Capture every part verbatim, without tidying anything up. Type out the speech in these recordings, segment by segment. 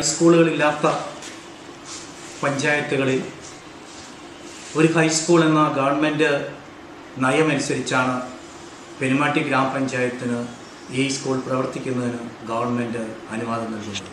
ഹൈസ്കൂളുകളില്ലാത്ത പഞ്ചായത്തുകളിൽ ഒരു ഹൈസ്കൂൾ എന്ന ഗവൺമെൻറ് നയമനുസരിച്ചാണ് പെരുമാട്ടി ഗ്രാമപഞ്ചായത്തിന് ഈ സ്കൂൾ പ്രവർത്തിക്കുന്നതിന് ഗവൺമെൻറ് അനുവാദം നൽകുന്നത്.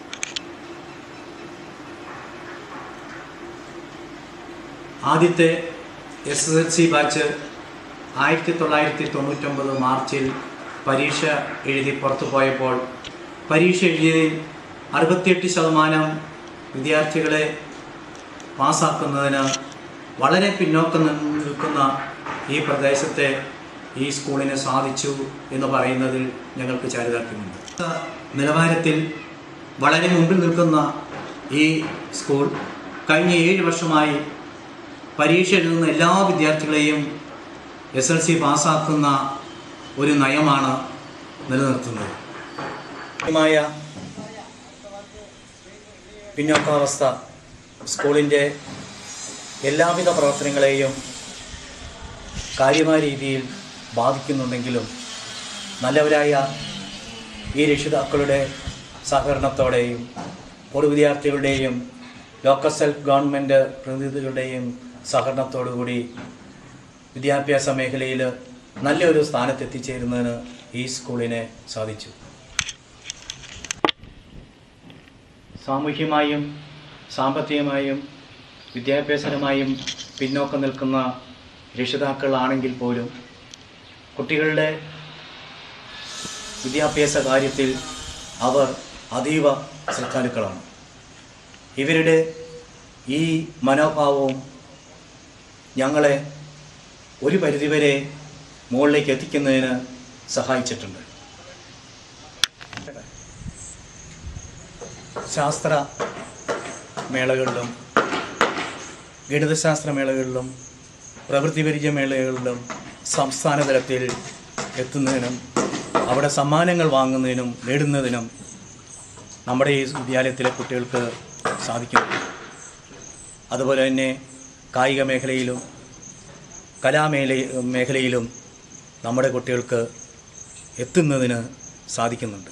ആദ്യത്തെ S S L C batch ആയിരത്തി തൊള്ളായിരത്തി തൊണ്ണൂറ്റൊമ്പത് മാർച്ചിൽ പരീക്ഷ എഴുതി പുറത്തു പോയപ്പോൾ പരീക്ഷ എഴുതിയതിൽ അറുപത്തിയെട്ട് ശതമാനം വിദ്യാർത്ഥികളെ പാസ്സാക്കുന്നതിന് വളരെ പിന്നോക്കം നിൽക്കുന്ന ഈ പ്രദേശത്തെ ഈ സ്കൂളിന് സാധിച്ചു എന്ന് പറയുന്നതിൽ ഞങ്ങൾക്ക് ചാരിതാർത്ഥ്യമുണ്ട്. നിലവാരത്തിൽ വളരെ മുമ്പിൽ നിൽക്കുന്ന ഈ സ്കൂൾ കഴിഞ്ഞ ഏഴ് വർഷമായി പരീക്ഷ എഴുതുന്ന എല്ലാ വിദ്യാർത്ഥികളെയും എസ് എൽ സി പാസ്സാക്കുന്ന ഒരു നയമാണ് നിലനിർത്തുന്നത്. മായ പിന്നോക്കാവസ്ഥ സ്കൂളിൻ്റെ എല്ലാവിധ പ്രവർത്തനങ്ങളെയും കാര്യമായ രീതിയിൽ ബാധിക്കുന്നുണ്ടെങ്കിലും നല്ലവരായ ഈ രക്ഷിതാക്കളുടെ സഹകരണത്തോടെയും പൊതു വിദ്യാർത്ഥികളുടെയും ലോക്കൽ സെൽഫ് ഗവൺമെൻറ് പ്രതിനിധികളുടെയും സഹകരണത്തോടുകൂടി വിദ്യാഭ്യാസ മേഖലയിൽ നല്ലൊരു സ്ഥാനത്തെത്തിച്ചേരുന്നതിന് ഈ സ്കൂളിനെ സാധിച്ചു. സാമൂഹ്യമായും സാമ്പത്തികമായും വിദ്യാഭ്യാസപരമായും പിന്നോക്കം നിൽക്കുന്ന രക്ഷിതാക്കളാണെങ്കിൽ പോലും കുട്ടികളുടെ വിദ്യാഭ്യാസ കാര്യത്തിൽ അവർ അതീവ ശ്രദ്ധാലുക്കളാണ്. ഇവരുടെ ഈ മനോഭാവവും ഞങ്ങളെ ഒരു പരിധിവരെ മുകളിലേക്ക് എത്തിക്കുന്നതിന് സഹായിച്ചിട്ടുണ്ട്. ശാസ്ത്ര മേളകളിലും ഗണിതശാസ്ത്ര മേളകളിലും പ്രവൃത്തി പരിചയ മേളകളിലും സംസ്ഥാന തലത്തിൽ എത്തുന്നതിനും അവിടെ സമ്മാനങ്ങൾ വാങ്ങുന്നതിനും നേടുന്നതിനും നമ്മുടെ ഈ വിദ്യാലയത്തിലെ കുട്ടികൾക്ക് സാധിക്കുന്നു. അതുപോലെ തന്നെ കായിക മേഖലയിലും കലാമേഖല മേഖലയിലും നമ്മുടെ കുട്ടികൾക്ക് എത്തുന്നതിന് സാധിക്കുന്നുണ്ട്.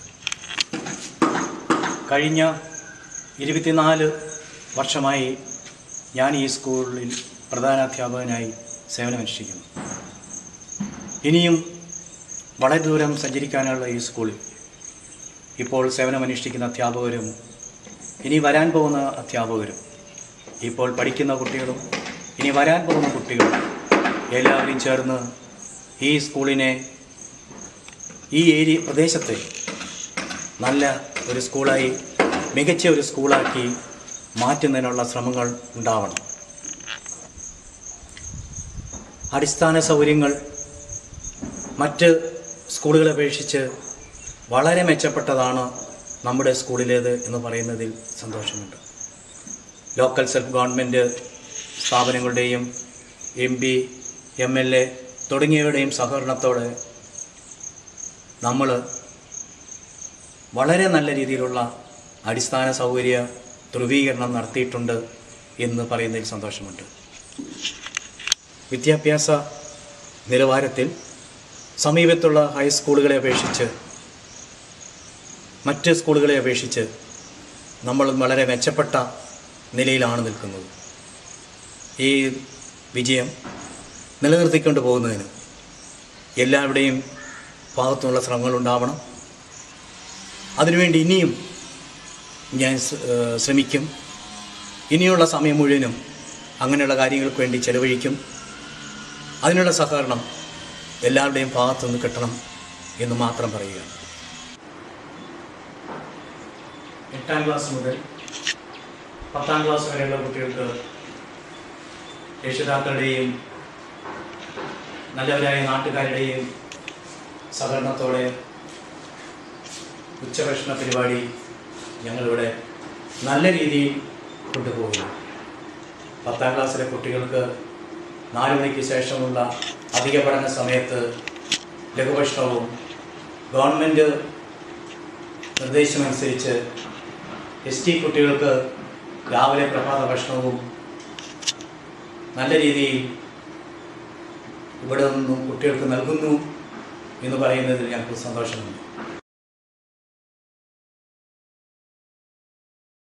കഴിഞ്ഞ ഇരുപത്തിനാല് വർഷമായി ഞാൻ ഈ സ്കൂളിൽ പ്രധാനാധ്യാപകനായി സേവനമനുഷ്ഠിക്കുന്നു. ഇനിയും വളരെ ദൂരം സഞ്ചരിക്കാനുള്ള ഈ സ്കൂളിൽ ഇപ്പോൾ സേവനമനുഷ്ഠിക്കുന്ന അധ്യാപകരും ഇനി വരാൻ പോകുന്ന അധ്യാപകരും ഇപ്പോൾ പഠിക്കുന്ന കുട്ടികളും ഇനി വരാൻ പോകുന്ന കുട്ടികളും എല്ലാവരും ചേർന്ന് ഈ സ്കൂളിനെ ഈ ഏരിയ പ്രദേശത്തെ നല്ല ഒരു സ്കൂളായി മികച്ച ഒരു സ്കൂളാക്കി മാറ്റുന്നതിനുള്ള ശ്രമങ്ങൾ ഉണ്ടാവണം. അടിസ്ഥാന സൗകര്യങ്ങൾ മറ്റ് സ്കൂളുകളെ അപേക്ഷിച്ച് വളരെ മെച്ചപ്പെട്ടതാണ് നമ്മുടെ സ്കൂളിലേത് എന്ന് പറയുന്നതിൽ സന്തോഷമുണ്ട്. ലോക്കൽ സെൽഫ് ഗവൺമെൻറ് സ്ഥാപനങ്ങളുടെയും M P M L A തുടങ്ങിയവരുടെയും സഹകരണത്തോടെ നമ്മൾ വളരെ നല്ല രീതിയിലുള്ള അടിസ്ഥാന സൗകര്യ ധ്രുവീകരണം നടത്തിയിട്ടുണ്ട് എന്ന് പറയുന്നതിൽ സന്തോഷമുണ്ട്. വിദ്യാഭ്യാസ നിലവാരത്തിൽ സമീപത്തുള്ള ഹൈസ്കൂളുകളെ അപേക്ഷിച്ച് മറ്റ് സ്കൂളുകളെ അപേക്ഷിച്ച് നമ്മൾ വളരെ മെച്ചപ്പെട്ട നിലയിലാണ് നിൽക്കുന്നത്. ഈ വിജയം നിലനിർത്തിക്കൊണ്ട് പോകുന്നതിന് എല്ലാവരുടെയും ഭാഗത്തുനിന്നുള്ള ശ്രമങ്ങളുണ്ടാവണം. അതിനുവേണ്ടി ഇനിയും ഞാൻ ശ്രമിക്കും. ഇനിയുള്ള സമയം മുഴുവനും അങ്ങനെയുള്ള കാര്യങ്ങൾക്ക് വേണ്ടി ചെലവഴിക്കും. അതിനുള്ള സഹകരണം എല്ലാവരുടെയും ഭാഗത്തുനിന്ന് കിട്ടണം എന്ന് മാത്രം പറയുക. എട്ടാം ക്ലാസ് മുതൽ പത്താം ക്ലാസ് വരെയുള്ള കുട്ടികൾക്ക് രക്ഷിതാക്കളുടെയും നല്ലവരായ നാട്ടുകാരുടെയും സഹകരണത്തോടെ ഉച്ചഭക്ഷണ പരിപാടി ഞങ്ങളിവിടെ നല്ല രീതിയിൽ കൊണ്ടുപോകുന്നു. പത്താം ക്ലാസ്സിലെ കുട്ടികൾക്ക് നാല് മണിക്ക് ശേഷമുള്ള അധിക പഠന സമയത്ത് ലഘുഭക്ഷണവും ഗവൺമെൻറ് നിർദ്ദേശമനുസരിച്ച് എസ് ടി കുട്ടികൾക്ക് രാവിലെ പ്രഭാത ഭക്ഷണവും നല്ല രീതിയിൽ ഇവിടെ നിന്നും കുട്ടികൾക്ക് നൽകുന്നു എന്ന് പറയുന്നതിൽ ഞങ്ങൾക്ക് സന്തോഷമുണ്ട്.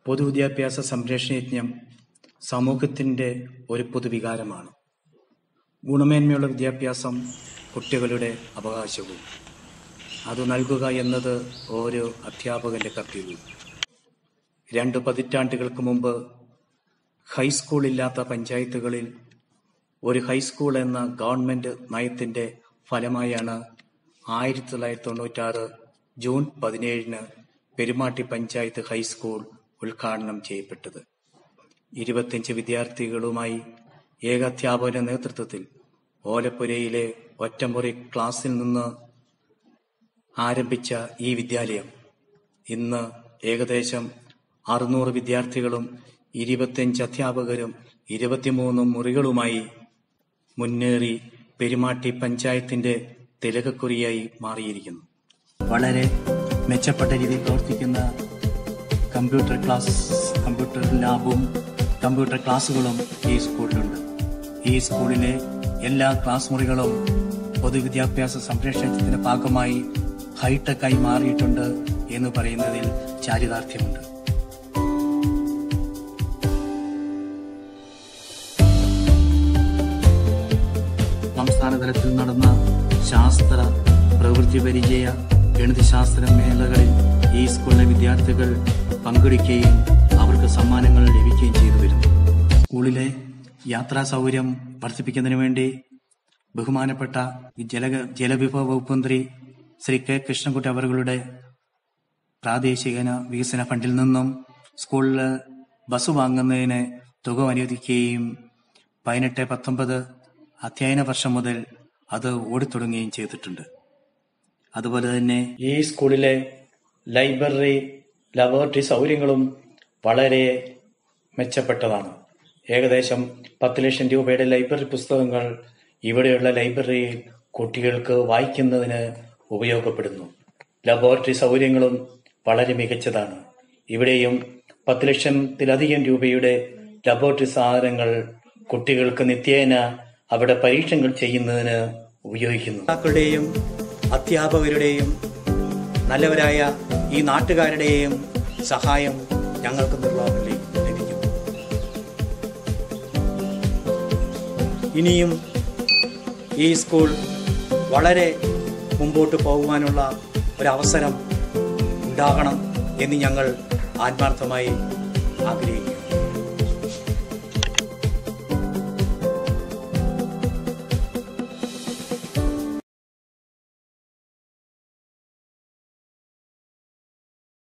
പൊതുവിദ്യാഭ്യാസ സംരക്ഷണയജ്ഞം സമൂഹത്തിൻ്റെ ഒരു പൊതുവികാരമാണ്. ഗുണമേന്മയുള്ള വിദ്യാഭ്യാസം കുട്ടികളുടെ അവകാശവും. അത് നൽകുക എന്നത് ഓരോ അധ്യാപകന്റെ കർത്തവ്യവും. രണ്ട് പതിറ്റാണ്ടുകൾക്ക് മുമ്പ് ഹൈസ്കൂളില്ലാത്ത പഞ്ചായത്തുകളിൽ ഒരു ഹൈസ്കൂൾ എന്ന ഗവൺമെന്റ് നയത്തിന്റെ ഫലമായാണ് ആയിരത്തി തൊള്ളായിരത്തി തൊണ്ണൂറ്റാറ് ജൂൺ പതിനേഴിന് പെരുമാട്ടി പഞ്ചായത്ത് ഹൈസ്കൂൾ ഉദ്ഘാടനം ചെയ്യപ്പെട്ടത്. ഇരുപത്തിയഞ്ച് വിദ്യാർത്ഥികളുമായി ഏകാധ്യാപകന്റെ നേതൃത്വത്തിൽ ഓലപ്പുരയിലെ ഒറ്റമുറി ക്ലാസ്സിൽ നിന്ന് ആരംഭിച്ച ഈ വിദ്യാലയം ഇന്ന് ഏകദേശം അറുന്നൂറ് വിദ്യാർത്ഥികളും ഇരുപത്തിയഞ്ച് അധ്യാപകരും ഇരുപത്തിമൂന്ന് മുറികളുമായി മുന്നേറി പെരുമാട്ടി പഞ്ചായത്തിന്റെ തിലകക്കുറിയായി മാറിയിരിക്കുന്നു. വളരെ മെച്ചപ്പെട്ട രീതിയിൽ പ്രവർത്തിക്കുന്ന കമ്പ്യൂട്ടർ ക്ലാസ് കമ്പ്യൂട്ടർ ലാബും കമ്പ്യൂട്ടർ ക്ലാസ്സുകളും ഈ സ്കൂളിലുണ്ട്. ഈ സ്കൂളിലെ എല്ലാ ക്ലാസ് മുറികളും പൊതുവിദ്യാഭ്യാസ സംരക്ഷണത്തിന്റെ ഭാഗമായി ഹൈടെക്കായി മാറിയിട്ടുണ്ട് എന്ന് പറയുന്നതിൽ ചാരിതാർത്ഥ്യമുണ്ട്. സംസ്ഥാന തലത്തിൽ നടന്ന ശാസ്ത്ര പ്രവൃത്തി പരിചയ ഗണിതശാസ്ത്ര മേളകളിൽ ഈ സ്കൂളിലെ വിദ്യാർത്ഥികൾ പങ്കെടുക്കുകയും അവർക്ക് സമ്മാനങ്ങൾ ലഭിക്കുകയും ചെയ്തു വരുന്നു. സ്കൂളിലെ യാത്രാ സൗകര്യം വർദ്ധിപ്പിക്കുന്നതിന് വേണ്ടി ബഹുമാനപ്പെട്ട ജല ജലവിഭവ വകുപ്പ് മന്ത്രി ശ്രീ കെ കൃഷ്ണൻകുട്ടി അവരുടെ പ്രാദേശിക വികസന ഫണ്ടിൽ നിന്നും സ്കൂളിൽ ബസ് വാങ്ങുന്നതിന് തുക അനുവദിക്കുകയും പതിനെട്ട് പത്തൊമ്പത് അധ്യയന വർഷം മുതൽ അത് ഓടിത്തുടങ്ങുകയും ചെയ്തിട്ടുണ്ട്. അതുപോലെ തന്നെ ഈ സ്കൂളിലെ ലൈബ്രറി ലബോറട്ടറി സൗകര്യങ്ങളും വളരെ മെച്ചപ്പെട്ടതാണ്. ഏകദേശം പത്ത് ലക്ഷം രൂപയുടെ ലൈബ്രറി പുസ്തകങ്ങൾ ഇവിടെയുള്ള ലൈബ്രറിയിൽ കുട്ടികൾക്ക് വായിക്കുന്നതിന് ഉപയോഗപ്പെടുന്നു. ലബോറട്ടറി സൗകര്യങ്ങളും വളരെ മികച്ചതാണ്. ഇവിടെയും പത്ത് ലക്ഷത്തിലധികം രൂപയുടെ ലബോറട്ടറി സാധനങ്ങൾ കുട്ടികൾക്ക് നിത്യേന അവിടെ പരീക്ഷകൾ ചെയ്യുന്നതിന് ഉപയോഗിക്കുന്നു. മാതാക്കളുടെയും അധ്യാപകരുടെയും നല്ലവരായ ഈ നാട്ടുകാരുടെയും സഹായം ഞങ്ങൾക്ക് നിർവാഹത്തിൽ ലഭിക്കുന്നു. ഇനിയും ഈ സ്കൂൾ വളരെ മുമ്പോട്ട് പോകുവാനുള്ള ഒരവസരം ഉണ്ടാകണം എന്ന് ഞങ്ങൾ ആത്മാർത്ഥമായി ആഗ്രഹിക്കുന്നു.